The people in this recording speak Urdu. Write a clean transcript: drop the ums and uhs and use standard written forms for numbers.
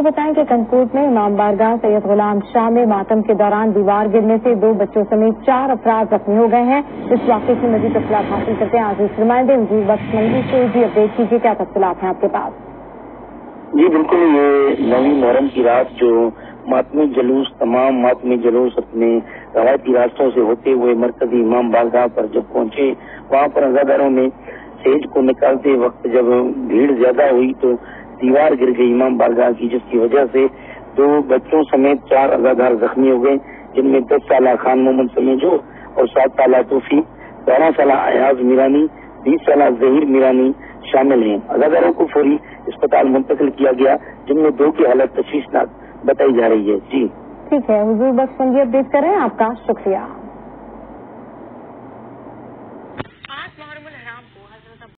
بتائیں کہ کنکوٹ میں امام بارگاہ سید غلام شاہ میں ماتم کے دوران دیوار گرنے سے 2 بچوں سمیت 4 افراد زخمی ہو گئے ہیں۔ اس واقعے کی مزید تفصیلات حاصل کرتے ہیں عزیز نمائندے حضور بخش منگی سے جی اپڈیٹ کیجیے، کیا تفصیلات ہیں آپ کے پاس؟ جی بالکل، یہ 9 محرم کی رات جو تمام ماتمی جلوس اپنے روایتی راستوں سے ہوتے ہوئے مرکزی امام بارگاہ پر جب پہنچے، وہاں پر عزاداروں نے سیج کو نکالتے وقت جب بھیڑ زیادہ ہوئی تو دیوار گر گئی امام بارگاہ کی، جس کی وجہ سے 2 بچوں سمیت 4 عزادار زخمی ہو گئے، جن میں 10 سالہ خان محمد سمیجو اور 7 سالہ توفیق، 12 سالہ ایاز میرانی، 20 سالہ ظہیر میرانی شامل ہیں۔ عزاداروں کو فوری اسپتال منتقل کیا گیا، جن میں 2 کی حالت تشویشناک بتائی جا رہی ہے۔ جی ٹھیک ہے، حضور بخش منگی اپڈیٹ کر رہے ہیں، آپ کا شکریہ۔